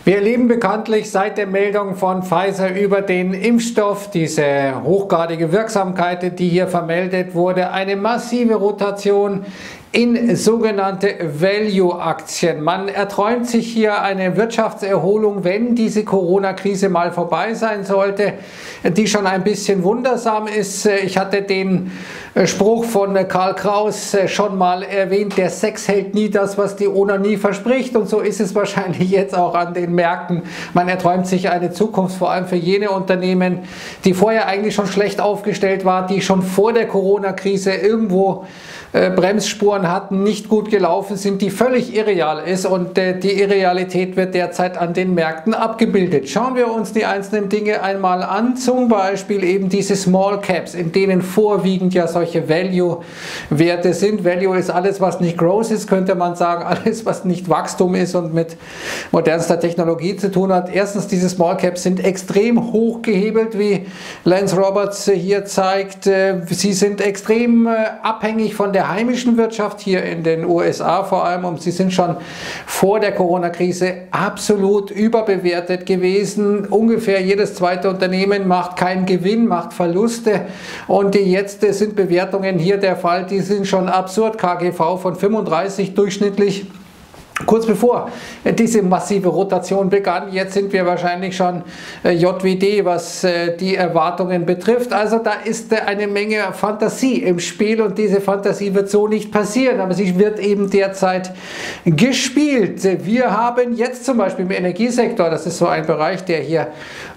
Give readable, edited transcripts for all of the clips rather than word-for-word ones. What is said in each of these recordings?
Wir erleben bekanntlich seit der Meldung von Pfizer über den Impfstoff, diese hochgradige Wirksamkeit, die hier vermeldet wurde, eine massive Rotation in sogenannte Value-Aktien. Man erträumt sich hier eine Wirtschaftserholung, wenn diese Corona-Krise mal vorbei sein sollte, die schon ein bisschen wundersam ist. Ich hatte den Spruch von Karl Kraus schon mal erwähnt, der Sex hält nie das, was die Onanie verspricht, und so ist es wahrscheinlich jetzt auch an den Märkten. Man erträumt sich eine Zukunft, vor allem für jene Unternehmen, die vorher eigentlich schon schlecht aufgestellt waren, die schon vor der Corona-Krise irgendwo Bremsspuren hatten, nicht gut gelaufen sind, die völlig irreal ist, und die Irrealität wird derzeit an den Märkten abgebildet. Schauen wir uns die einzelnen Dinge einmal an, zum Beispiel eben diese Small Caps, in denen vorwiegend ja solche Value-Werte sind. Value ist alles, was nicht Growth ist, könnte man sagen, alles, was nicht Wachstum ist und mit modernster Technologie zu tun hat. Erstens, diese Small Caps sind extrem hoch gehebelt, wie Lance Roberts hier zeigt. Sie sind extrem abhängig von der heimischen Wirtschaft hier in den USA vor allem, und sie sind schon vor der Corona-Krise absolut überbewertet gewesen. Ungefähr jedes zweite Unternehmen macht keinen Gewinn, macht Verluste, und jetzt sind Bewertungen hier der Fall, die sind schon absurd. KGV von 35 durchschnittlich. Kurz bevor diese massive Rotation begann, jetzt sind wir wahrscheinlich schon JWD, was die Erwartungen betrifft. Also da ist eine Menge Fantasie im Spiel, und diese Fantasie wird so nicht passieren, aber sie wird eben derzeit gespielt. Wir haben jetzt zum Beispiel im Energiesektor, das ist so ein Bereich, der hier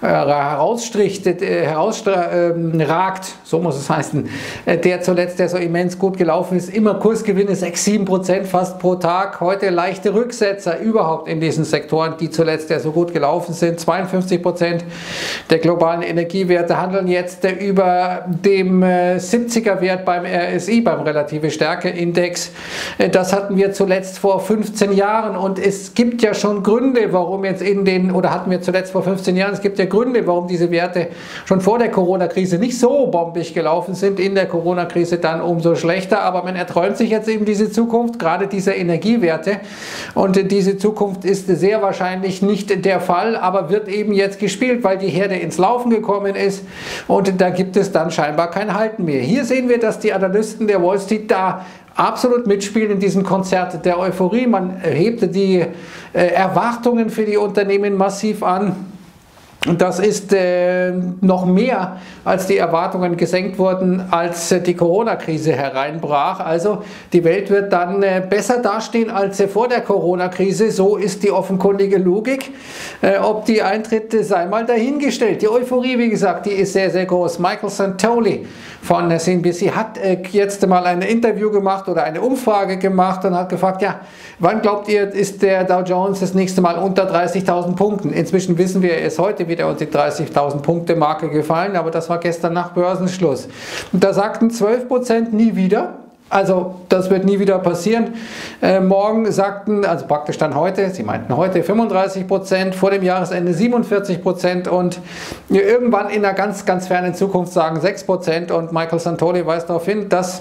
herausragt, so muss es heißen, der zuletzt, der so immens gut gelaufen ist, immer Kursgewinne 6–7% fast pro Tag, heute leichte Rücksetzer überhaupt in diesen Sektoren, die zuletzt ja so gut gelaufen sind. 52% der globalen Energiewerte handeln jetzt über dem 70er-Wert beim RSI, beim Relative Stärke-Index. Das hatten wir zuletzt vor 15 Jahren, und es gibt ja schon Gründe, warum jetzt hatten wir zuletzt vor 15 Jahren, es gibt ja Gründe, warum diese Werte schon vor der Corona-Krise nicht so bombig gelaufen sind, in der Corona-Krise dann umso schlechter, aber man erträumt sich jetzt eben diese Zukunft, gerade dieser Energiewerte. Und diese Zukunft ist sehr wahrscheinlich nicht der Fall, aber wird eben jetzt gespielt, weil die Herde ins Laufen gekommen ist, und da gibt es dann scheinbar kein Halten mehr. Hier sehen wir, dass die Analysten der Wall Street da absolut mitspielen in diesem Konzert der Euphorie. Man hebt die Erwartungen für die Unternehmen massiv an. Und das ist noch mehr, als die Erwartungen gesenkt wurden, als die Corona-Krise hereinbrach. Also die Welt wird dann besser dastehen als vor der Corona-Krise. So ist die offenkundige Logik. Ob die eintritt, sei mal dahingestellt. Die Euphorie, wie gesagt, die ist sehr, sehr groß. Michael Santoli von CNBC hat jetzt mal ein Interview gemacht oder eine Umfrage gemacht und hat gefragt, ja, wann glaubt ihr, ist der Dow Jones das nächste Mal unter 30.000 Punkten? Inzwischen wissen wir, er ist heute wieder unter die 30.000 Punkte Marke gefallen, aber das war gestern nach Börsenschluss. Und da sagten 12% nie wieder. Also das wird nie wieder passieren. Morgen sagten, also praktisch dann heute, sie meinten heute 35%, vor dem Jahresende 47%, und irgendwann in einer ganz, ganz fernen Zukunft sagen 6%, und Michael Santoli weist darauf hin, dass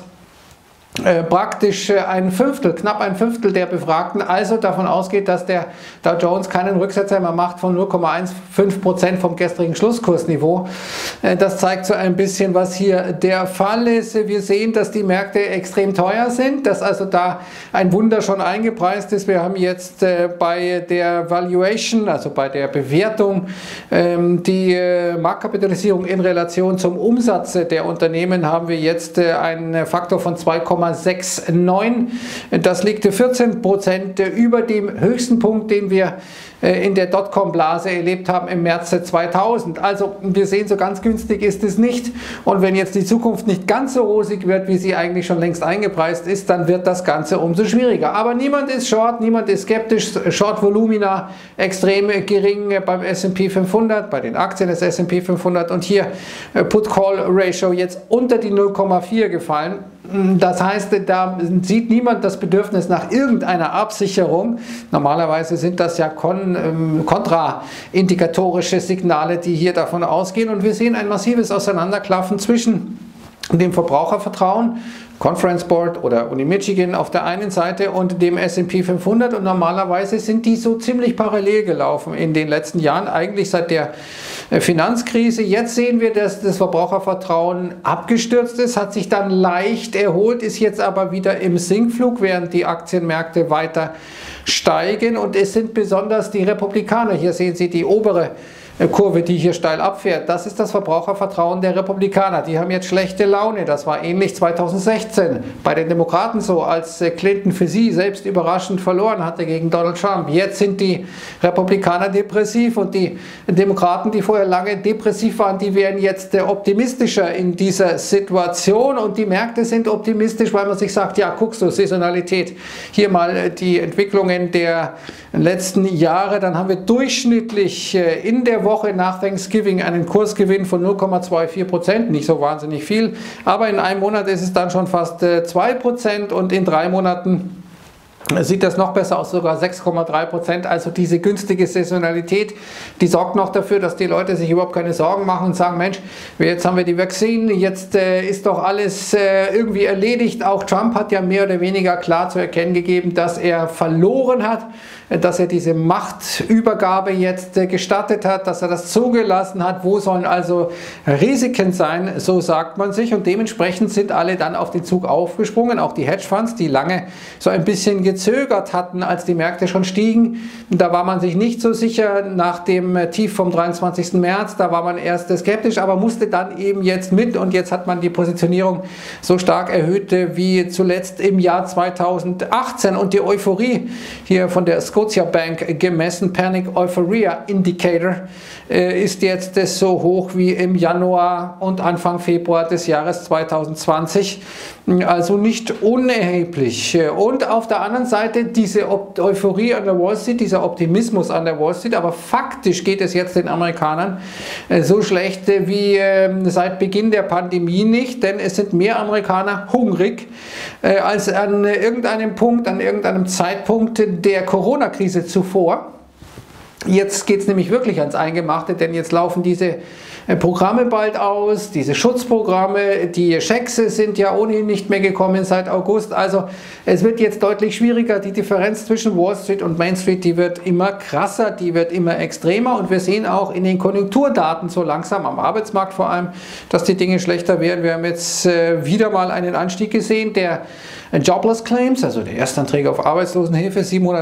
praktisch knapp ein Fünftel der Befragten also davon ausgeht, dass der Dow Jones keinen Rücksetzer mehr macht von 0,15% vom gestrigen Schlusskursniveau. Das zeigt so ein bisschen, was hier der Fall ist. Wir sehen, dass die Märkte extrem teuer sind, dass also da ein Wunder schon eingepreist ist. Wir haben jetzt bei der Valuation, also bei der Bewertung, die Marktkapitalisierung in Relation zum Umsatz der Unternehmen, haben wir jetzt einen Faktor von 2,69. Das liegt 14% über dem höchsten Punkt, den wir in der Dotcom-Blase erlebt haben im März 2000. Also wir sehen, so ganz günstig ist es nicht, und wenn jetzt die Zukunft nicht ganz so rosig wird, wie sie eigentlich schon längst eingepreist ist, dann wird das Ganze umso schwieriger. Aber niemand ist short, niemand ist skeptisch. Short-Volumina extrem gering beim S&P 500, bei den Aktien des S&P 500, und hier Put-Call-Ratio jetzt unter die 0,4 gefallen. Das heißt, da sieht niemand das Bedürfnis nach irgendeiner Absicherung. Normalerweise sind das ja kontraindikatorische Signale, die hier davon ausgehen. Und wir sehen ein massives Auseinanderklaffen zwischen dem Verbrauchervertrauen, Conference Board oder Uni Michigan auf der einen Seite und dem S&P 500, und normalerweise sind die so ziemlich parallel gelaufen in den letzten Jahren, eigentlich seit der Finanzkrise. Jetzt sehen wir, dass das Verbrauchervertrauen abgestürzt ist, hat sich dann leicht erholt, ist jetzt aber wieder im Sinkflug, während die Aktienmärkte weiter steigen, und es sind besonders die Republikaner, hier sehen Sie die obere Kurve, die hier steil abfährt, das ist das Verbrauchervertrauen der Republikaner. Die haben jetzt schlechte Laune. Das war ähnlich 2016 bei den Demokraten so, als Clinton für sie selbst überraschend verloren hatte gegen Donald Trump. Jetzt sind die Republikaner depressiv, und die Demokraten, die vorher lange depressiv waren, die werden jetzt optimistischer in dieser Situation, und die Märkte sind optimistisch, weil man sich sagt, ja, guckst du, Saisonalität, hier mal die Entwicklungen der letzten Jahre, dann haben wir durchschnittlich in der Woche nach Thanksgiving einen Kursgewinn von 0,24%, nicht so wahnsinnig viel, aber in einem Monat ist es dann schon fast 2%, und in 3 Monaten sieht das noch besser aus, sogar 6,3%. Also diese günstige Saisonalität, die sorgt noch dafür, dass die Leute sich überhaupt keine Sorgen machen und sagen, Mensch, jetzt haben wir die Vakzine, jetzt ist doch alles irgendwie erledigt. Auch Trump hat ja mehr oder weniger klar zu erkennen gegeben, dass er verloren hat, dass er diese Machtübergabe jetzt gestattet hat, dass er das zugelassen hat. Wo sollen also Risiken sein, so sagt man sich, und dementsprechend sind alle dann auf den Zug aufgesprungen, auch die Hedgefonds, die lange so ein bisschen gezögert hatten, als die Märkte schon stiegen. Da war man sich nicht so sicher nach dem Tief vom 23. März, da war man erst skeptisch, aber musste dann eben jetzt mit, und jetzt hat man die Positionierung so stark erhöht wie zuletzt im Jahr 2018, und die Euphorie hier von der Scotiabank gemessen, Panic Euphoria Indicator, ist jetzt so hoch wie im Januar und Anfang Februar des Jahres 2020, also nicht unerheblich. Und auf der anderen Seite diese Euphorie an der Wall Street, dieser Optimismus an der Wall Street, aber faktisch geht es jetzt den Amerikanern so schlecht wie seit Beginn der Pandemie nicht, denn es sind mehr Amerikaner hungrig als an irgendeinem Punkt, an irgendeinem Zeitpunkt der Corona-Krise zuvor. Jetzt geht es nämlich wirklich ans Eingemachte, denn jetzt laufen diese Programme bald aus, diese Schutzprogramme, die Schecks sind ja ohnehin nicht mehr gekommen seit August, also es wird jetzt deutlich schwieriger, die Differenz zwischen Wall Street und Main Street, die wird immer krasser, die wird immer extremer, und wir sehen auch in den Konjunkturdaten so langsam, am Arbeitsmarkt vor allem, dass die Dinge schlechter werden. Wir haben jetzt wieder mal einen Anstieg gesehen, der Jobless Claims, also der Erstanträge auf Arbeitslosenhilfe,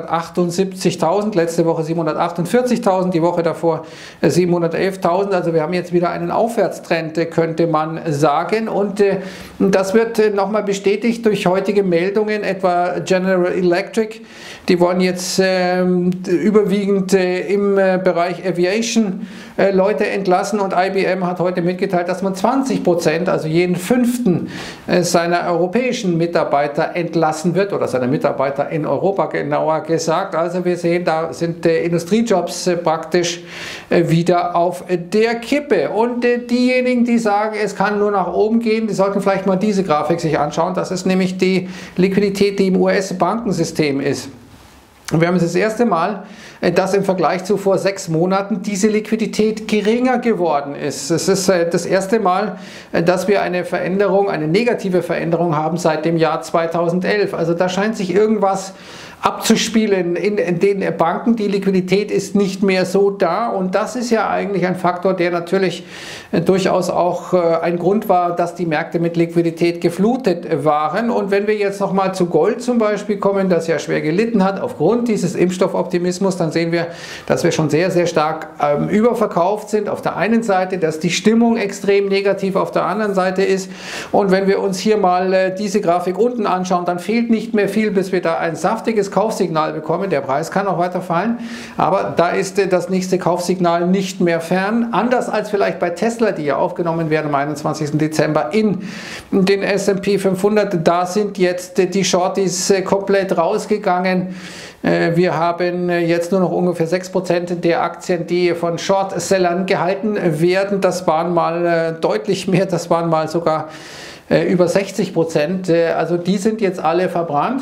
778.000, letzte Woche 748.000, die Woche davor 711.000, also wir haben jetzt wieder einen Aufwärtstrend, könnte man sagen, und das wird nochmal bestätigt durch heutige Meldungen, etwa General Electric, die wollen jetzt überwiegend im Bereich Aviation Leute entlassen, und IBM hat heute mitgeteilt, dass man 20%, also jeden 5. seiner europäischen Mitarbeiter entlassen wird, oder seiner Mitarbeiter in Europa genauer gesagt. Also wir sehen, da sind Industriejobs praktisch wieder auf der Kippe, und diejenigen, die sagen, es kann nur nach oben gehen, die sollten vielleicht mal diese Grafik sich anschauen. Das ist nämlich die Liquidität, die im US-Bankensystem ist. Und wir haben das erste Mal, dass im Vergleich zu vor 6 Monaten diese Liquidität geringer geworden ist. Es ist das erste Mal, dass wir eine Veränderung, eine negative Veränderung haben seit dem Jahr 2011. Also da scheint sich irgendwas abzuspielen in den Banken. Die Liquidität ist nicht mehr so da, und das ist ja eigentlich ein Faktor, der natürlich durchaus auch ein Grund war, dass die Märkte mit Liquidität geflutet waren. Und wenn wir jetzt nochmal zu Gold zum Beispiel kommen, das ja schwer gelitten hat aufgrund dieses Impfstoffoptimismus, dann sehen wir, dass wir schon sehr, sehr stark überverkauft sind. Auf der einen Seite, dass die Stimmung extrem negativ auf der anderen Seite ist, und wenn wir uns hier mal diese Grafik unten anschauen, dann fehlt nicht mehr viel, bis wir da ein saftiges Kaufsignal bekommen. Der Preis kann auch weiter fallen, aber da ist das nächste Kaufsignal nicht mehr fern. Anders als vielleicht bei Tesla, die ja aufgenommen werden am 21. Dezember in den S&P 500, da sind jetzt die Shorties komplett rausgegangen. Wir haben jetzt nur noch ungefähr 6% der Aktien, die von Shortsellern gehalten werden. Das waren mal deutlich mehr, das waren mal sogar über 60%. Also die sind jetzt alle verbrannt.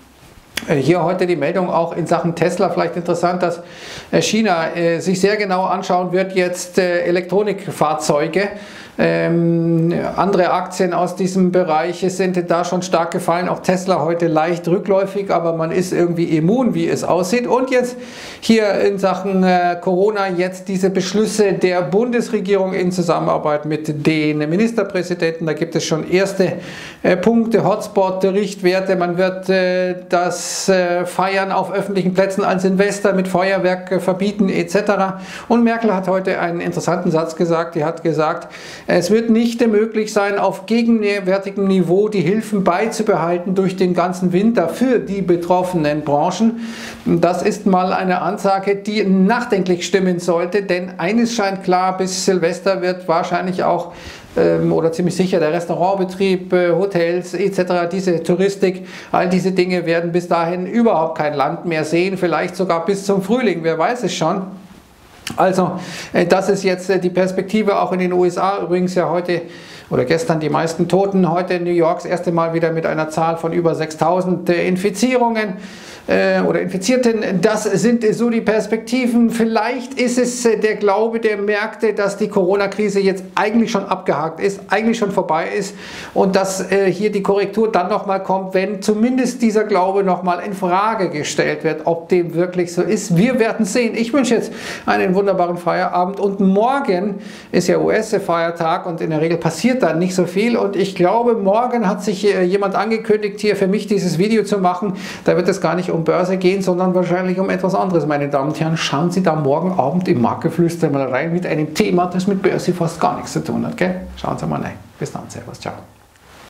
Hier heute die Meldung auch in Sachen Tesla, vielleicht interessant, dass China sich sehr genau anschauen wird, jetzt Elektronikfahrzeuge, Andere Aktien aus diesem Bereich sind da schon stark gefallen. Auch Tesla heute leicht rückläufig, aber man ist irgendwie immun, wie es aussieht. Und jetzt hier in Sachen Corona jetzt diese Beschlüsse der Bundesregierung in Zusammenarbeit mit den Ministerpräsidenten. Da gibt es schon erste Punkte, Hotspot, Richtwerte. Man wird das Feiern auf öffentlichen Plätzen an Silvester mit Feuerwerk verbieten etc. Und Merkel hat heute einen interessanten Satz gesagt. Die hat gesagt, es wird nicht möglich sein, auf gegenwärtigem Niveau die Hilfen beizubehalten durch den ganzen Winter für die betroffenen Branchen. Das ist mal eine Ansage, die nachdenklich stimmen sollte, denn eines scheint klar, bis Silvester wird wahrscheinlich auch oder ziemlich sicher der Restaurantbetrieb, Hotels etc., diese Touristik, all diese Dinge werden bis dahin überhaupt kein Land mehr sehen, vielleicht sogar bis zum Frühling, wer weiß es schon. Also das ist jetzt die Perspektive auch in den USA, übrigens ja heute oder gestern die meisten Toten, heute in New York das erste Mal wieder mit einer Zahl von über 6.000 Infizierungen oder Infizierten. Das sind so die Perspektiven. Vielleicht ist es der Glaube der Märkte, dass die Corona-Krise jetzt eigentlich schon abgehakt ist, eigentlich schon vorbei ist und dass hier die Korrektur dann nochmal kommt, wenn zumindest dieser Glaube nochmal in Frage gestellt wird, ob dem wirklich so ist. Wir werden sehen. Ich wünsche jetzt einen wunderbaren Feierabend und morgen ist ja US-Feiertag und in der Regel passiert dann nicht so viel und ich glaube, morgen hat sich jemand angekündigt, hier für mich dieses Video zu machen. Da wird es gar nicht um Börse gehen, sondern wahrscheinlich um etwas anderes, meine Damen und Herren. Schauen Sie da morgen Abend im Marktgeflüster mal rein mit einem Thema, das mit Börse fast gar nichts zu tun hat. Gell? Schauen Sie mal rein. Bis dann, Servus, ciao.